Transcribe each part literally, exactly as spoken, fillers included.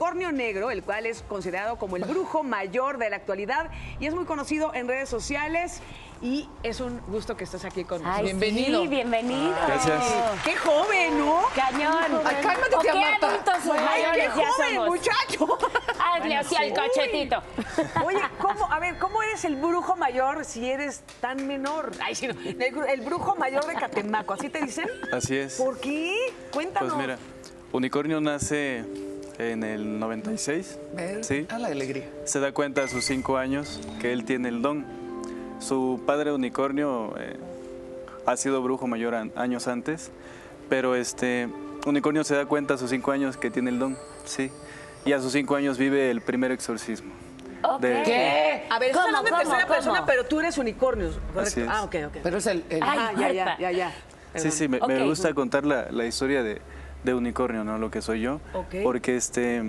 unicornio negro, el cual es considerado como el brujo mayor de la actualidad y es muy conocido en redes sociales. Y es un gusto que estés aquí con nosotros. Ay, bienvenido. Sí, bienvenido. Gracias. ¡Qué joven!, ¿no? Cañón. Ay, cálmate, ¿O tía qué Marta. adultos Ay, mayores qué ya joven, somos? muchacho! Hazle así al cachetito. Oye, ¿cómo, a ver, ¿cómo eres el brujo mayor si eres tan menor? Ay, sí, no. El, el brujo mayor de Catemaco, ¿así te dicen? Así es. ¿Por qué? Cuéntanos. Pues mira, Unicornio nace en el noventa y seis. ¿Ves? Sí. A la alegría. Se da cuenta a sus cinco años que él tiene el don. Su padre Unicornio eh, ha sido brujo mayor an- años antes, pero este Unicornio se da cuenta a sus cinco años que tiene el don, sí. Y a sus cinco años vive el primer exorcismo. Ok. De- ¿Qué? A ver, estás ¿Cómo, hablando en cómo, tercera cómo? persona, pero tú eres unicornio, ¿correcto? Así es. Ah, ok, ok. Pero es el... el- Ay, Ah, ya, ya, Marta. ya, ya. Sí, sí, me, Ok. me gusta contar la, la historia de, de Unicornio, ¿no? Lo que soy yo. Ok. Porque este,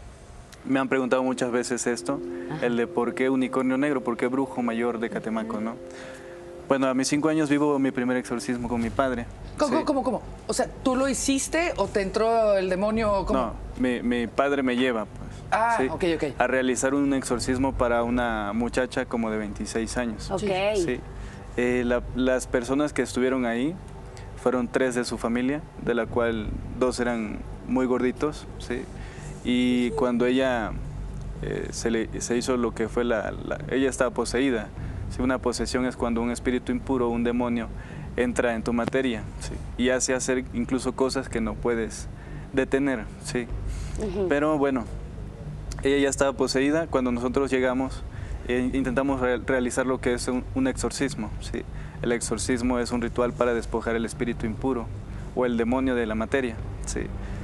me han preguntado muchas veces esto, el de por qué Unicornio negro, por qué brujo mayor de Catemaco, ¿no? Bueno, a mis cinco años vivo mi primer exorcismo con mi padre. ¿Cómo, Sí. cómo, cómo? O sea, ¿tú lo hiciste o te entró el demonio? ¿Cómo? No, mi, mi padre me lleva, pues. Ah, sí, ok, ok. a realizar un exorcismo para una muchacha como de veintiséis años. Ok. Sí. Eh, la- las personas que estuvieron ahí fueron tres de su familia, de la cual dos eran muy gorditos, ¿sí? Y cuando ella eh, se, le, se hizo lo que fue la, la- ella estaba poseída. ¿Sí? Una posesión es cuando un espíritu impuro, un demonio, entra en tu materia, ¿sí? Y hace hacer incluso cosas que no puedes detener, ¿sí? Pero bueno, ella ya estaba poseída. Cuando nosotros llegamos, eh, intentamos re- realizar lo que es un, un exorcismo, ¿sí? El exorcismo es un ritual para despojar el espíritu impuro o el demonio de la materia, ¿sí?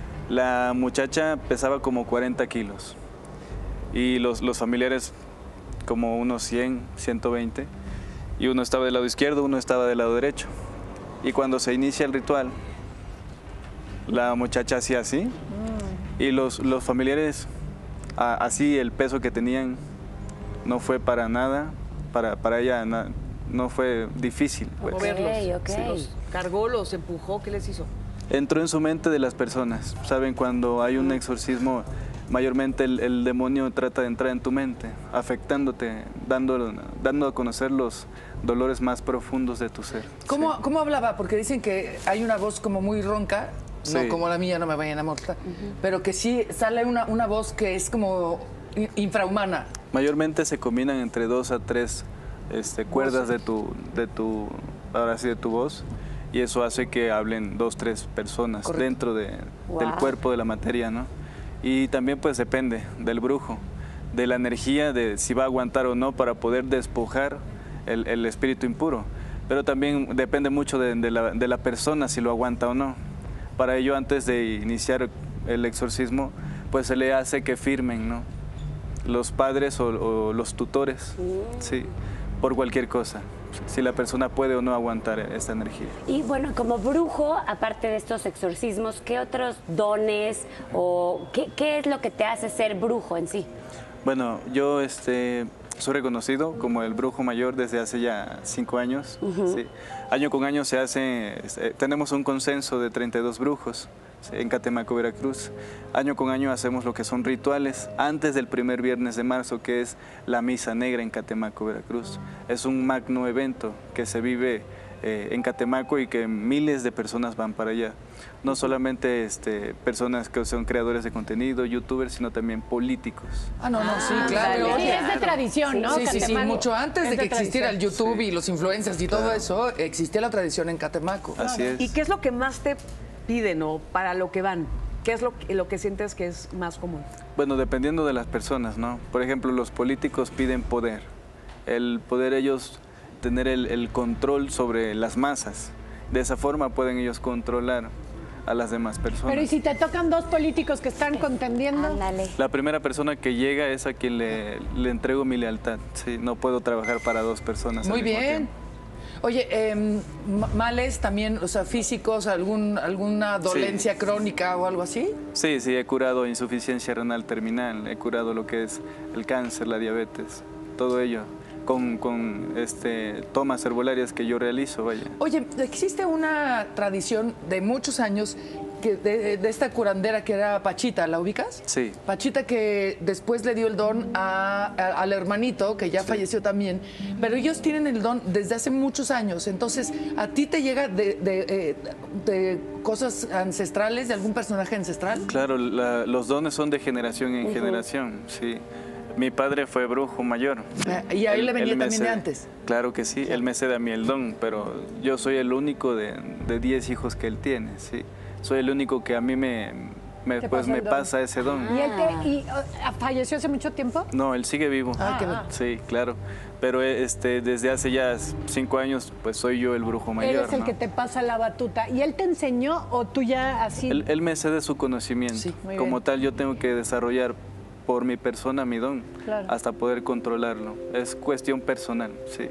La muchacha pesaba como cuarenta kilos y los, los familiares como unos cien, ciento veinte, y uno estaba del lado izquierdo, uno estaba del lado derecho. Y cuando se inicia el ritual, la muchacha hacía así y los, los familiares, a- así el peso que tenían no fue para nada, para, para ella na- no fue difícil, pues. Moverlos. ok. Sí, los cargó, los empujó, ¿qué les hizo? Entró en su mente de las personas. Saben, cuando hay un exorcismo, mayormente el, el demonio trata de entrar en tu mente, afectándote, dando, dando a conocer los dolores más profundos de tu ser. ¿Cómo, Sí. ¿Cómo hablaba? Porque dicen que hay una voz como muy ronca, no Sí. como la mía, no me vayan a mortar, pero que sí sale una, una voz que es como i- infrahumana. Mayormente se combinan entre dos a tres este, cuerdas de tu, de tu, ahora sí, de tu voz, y eso hace que hablen dos, tres personas Correcto. dentro de, del Wow. cuerpo de la materia, ¿no? Y también pues depende del brujo, de la energía, de si va a aguantar o no para poder despojar el, el espíritu impuro. Pero también depende mucho de, de la, de la persona si lo aguanta o no. Para ello, antes de iniciar el exorcismo, pues se le hace que firmen, ¿no? Los padres o, o los tutores, sí, por cualquier cosa, si la persona puede o no aguantar esta energía. Y bueno, como brujo, aparte de estos exorcismos, ¿qué otros dones o qué, qué es lo que te hace ser brujo en sí? Bueno, yo este, soy reconocido como el brujo mayor desde hace ya cinco años. ¿Sí? Año con año se hace, este, tenemos un consenso de treinta y dos brujos, ¿sí? En Catemaco, Veracruz. Año con año hacemos lo que son rituales antes del primer viernes de marzo, que es la Misa Negra en Catemaco, Veracruz. Es un magno evento que se vive eh, en Catemaco y que miles de personas van para allá. No solamente este, personas que son creadores de contenido, youtubers, sino también políticos. Ah, no, no, sí, Ah, claro. dale. Sí, es de tradición, ¿no? Sí, sí, sí, Catemaco. mucho antes Es de que existiera el tradición. YouTube Sí. y los influencers y todo Claro. eso, existía la tradición en Catemaco. Así es. ¿Y qué es lo que más te piden o para lo que van? ¿Qué es lo que, lo que sientes que es más común? Bueno, dependiendo de las personas, ¿no? Por ejemplo, los políticos piden poder. El poder ellos tener el, el control sobre las masas. De esa forma pueden ellos controlar a las demás personas. Pero ¿y si te tocan dos políticos que están contendiendo? Ándale. La primera persona que llega es a quien le, le entrego mi lealtad. Sí, no puedo trabajar para dos personas al Muy mismo bien. tiempo. Oye, eh, ma- males también, o sea, físicos, algún, alguna dolencia crónica o algo así. Sí, sí, he curado insuficiencia renal terminal, he curado lo que es el cáncer, la diabetes, todo ello, con, con este, tomas herbolarias que yo realizo, vaya. Oye, existe una tradición de muchos años que de, de esta curandera que era Pachita, ¿la ubicas? Sí. Pachita que después le dio el don a, a- al hermanito, que ya Sí. falleció también, pero ellos tienen el don desde hace muchos años, entonces a ti te llega de, de, eh, de cosas ancestrales, de algún personaje ancestral. Claro, la- los dones son de generación en generación, sí. Mi padre fue brujo mayor. Ah, y a él le venía me también de cede- antes. Claro que sí, él me cede a mí el don, pero yo soy el único de de diez hijos que él tiene, sí. Soy el único que a mí me, me, Te pues, pasa me el don. pasa ese don. ¿Y él te, y, uh, falleció hace mucho tiempo? No, él sigue vivo. Ah, qué bueno. Sí, claro. Pero este, desde hace ya cinco años, pues soy yo el brujo mayor. Eres el ¿no? que te pasa la batuta. ¿Y él te enseñó o tú ya así? Él, él me cede su conocimiento. Sí, muy Como bien. tal, yo tengo que desarrollar por mi persona mi don, Claro. hasta poder controlarlo. Es cuestión personal, sí.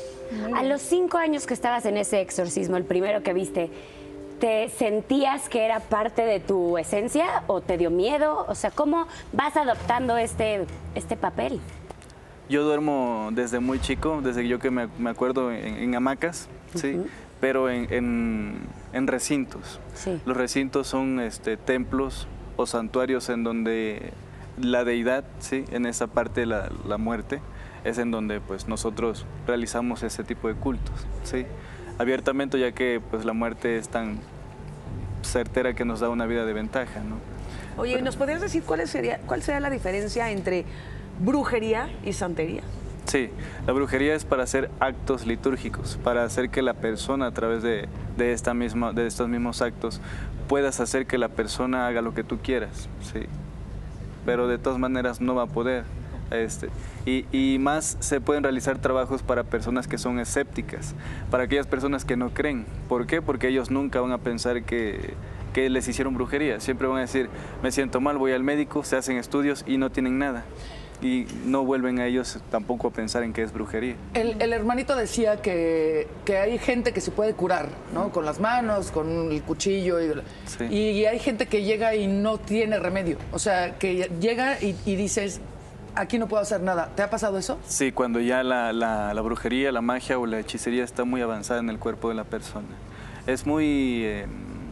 A los cinco años que estabas en ese exorcismo, el primero que viste, ¿te sentías que era parte de tu esencia o te dio miedo? O sea, ¿cómo vas adoptando este, este papel? Yo duermo desde muy chico, desde que yo que me, me acuerdo en, en hamacas, sí, pero en, en- en recintos. Sí. Los recintos son este, templos o santuarios en donde la deidad, sí, en esa parte la, la muerte, es en donde pues nosotros realizamos ese tipo de cultos, sí, abiertamente, ya que pues la muerte es tan certera que nos da una vida de ventaja, ¿no? Oye, ¿nos podrías decir cuál sería, cuál sería la diferencia entre brujería y santería? Sí, la brujería es para hacer actos litúrgicos, para hacer que la persona a través de, de, esta misma, de estos mismos actos puedas hacer que la persona haga lo que tú quieras, sí. Pero de todas maneras no va a poder. Este, y, y más se pueden realizar trabajos para personas que son escépticas, para aquellas personas que no creen. ¿Por qué? Porque ellos nunca van a pensar que, que les hicieron brujería. Siempre van a decir, me siento mal, voy al médico, se hacen estudios y no tienen nada. Y no vuelven a ellos tampoco a pensar en que es brujería. El, el hermanito decía que, que hay gente que se puede curar, ¿no? Con las manos, con el cuchillo. Y, Sí. y hay gente que llega y no tiene remedio. O sea, que llega y, y dices, aquí no puedo hacer nada. ¿Te ha pasado eso? Sí, cuando ya la, la- la brujería, la magia o la hechicería está muy avanzada en el cuerpo de la persona. Es muy eh,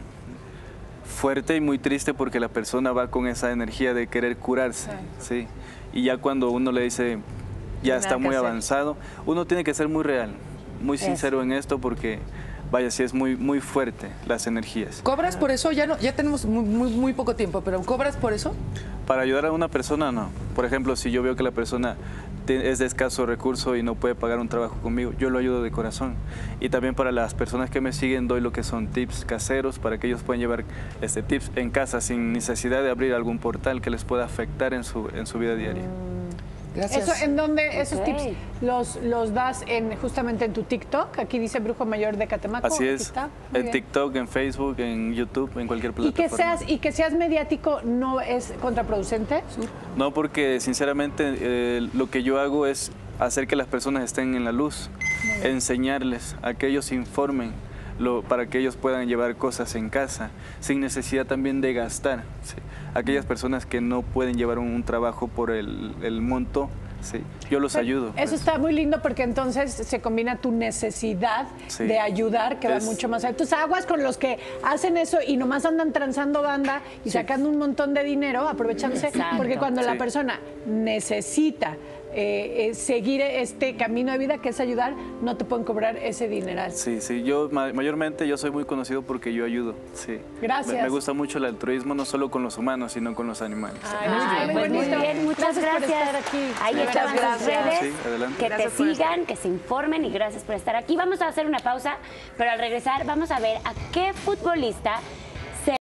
fuerte y muy triste porque la persona va con esa energía de querer curarse, ¿sí? Y ya cuando uno le dice, ya Nada está que muy hacer. avanzado, uno tiene que ser muy real, muy sincero en esto porque, vaya, sí es muy, muy fuerte las energías. ¿Cobras por eso? Ya no, ya tenemos muy, muy, muy poco tiempo, pero ¿cobras por eso? Para ayudar a una persona, no. Por ejemplo, si yo veo que la persona te- es de escaso recurso y no puede pagar un trabajo conmigo, yo lo ayudo de corazón. Y también para las personas que me siguen doy lo que son tips caseros para que ellos puedan llevar este tips en casa sin necesidad de abrir algún portal que les pueda afectar en su, en su vida diaria. Gracias. Eso, ¿en dónde esos Ok. tips los, los das en, justamente en tu TikTok? Aquí dice Brujo Mayor de Catemaco. Así aquí es, está. Muy en bien. TikTok, en Facebook, en YouTube, en cualquier Y plataforma. que, seas, y que seas mediático no es contraproducente. No, porque sinceramente eh, lo que yo hago es hacer que las personas estén en la luz, enseñarles a que ellos se informen, lo, para que ellos puedan llevar cosas en casa, sin necesidad también de gastar. ¿sí? Aquellas personas que no pueden llevar un, un trabajo por el, el monto, ¿sí? yo los ayudo. Eso pues. está muy lindo porque entonces se combina tu necesidad Sí. de ayudar, que va Es- mucho más allá. Tus aguas con los que hacen eso y nomás andan transando banda y sacando un montón de dinero, aprovechándose, Exacto. porque cuando la Sí. persona necesita eh, eh, seguir este camino de vida que es ayudar, no te pueden cobrar ese dineral. Sí, sí, yo ma- mayormente yo soy muy conocido porque yo ayudo, sí. Gracias. Me, me gusta mucho el altruismo, no solo con los humanos, sino con los animales. Ay, muy Ay, bien, pues muy bonito. bien, muchas Gracias por gracias. estar aquí. Ahí De estaban veras, sus gracias. redes, Sí, adelante. que Gracias te por sigan, que se informen y gracias por estar aquí. Vamos a hacer una pausa, pero al regresar vamos a ver a qué futbolista